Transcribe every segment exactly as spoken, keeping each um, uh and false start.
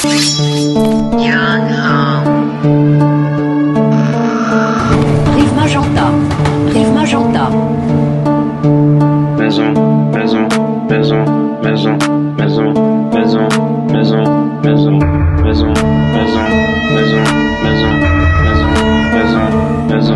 Young Home. Rive magenta. Rive magenta. Maison, maison, maison, maison, maison, maison, maison, maison, maison, maison, maison, maison, maison, maison, maison.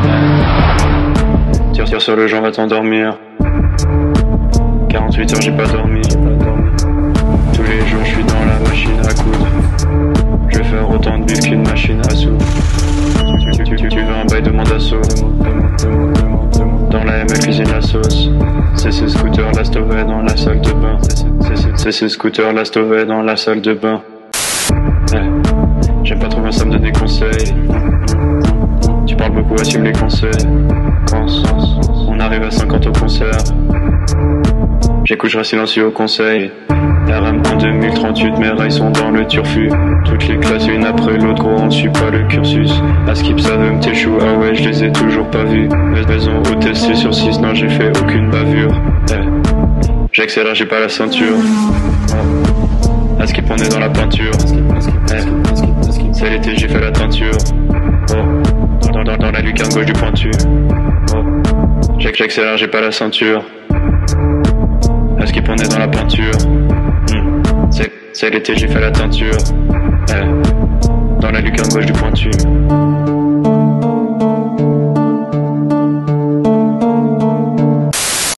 Tire, tire sur le genre, va t'endormir. quarante-huit heures, j'ai pas dormi. Tous les jours, je suis dans la machine à coudre. Je vais faire autant de billes qu'une machine à sous. Tu, tu, tu, tu veux un bail, demande à saut. Dans la M L, cuisine la sauce. C'est ce scooter, la stove dans la salle de bain. C'est ce scooter, la stove dans la salle de bain. Ouais. J'aime pas trop quand ça me donne des conseils. Tu parles beaucoup, assume les conseils. Quand on arrive à cinquante au concert, j'écoute, je reste silencieux au conseil. R M en deux mille trente-huit, mes rails sont dans le turfu. Toutes les classes une après l'autre, gros on suit pas le cursus. À skip ça veut me t'échoue, ah ouais je les ai toujours pas vus. Maison au test sur six, non j'ai fait aucune bavure. Hey. J'accélère, j'ai pas la ceinture. Oh. À skip on est dans la peinture. Hey. C'est l'été, j'ai fait la teinture. Oh. Dans, dans, dans la lucarne gauche du pointu. Oh. J'accélère, j'ai pas la ceinture. À skip on est dans la peinture. hmm. C'est l'été, j'ai fait la teinture. Eh. Dans la lucarne gauche du pointu.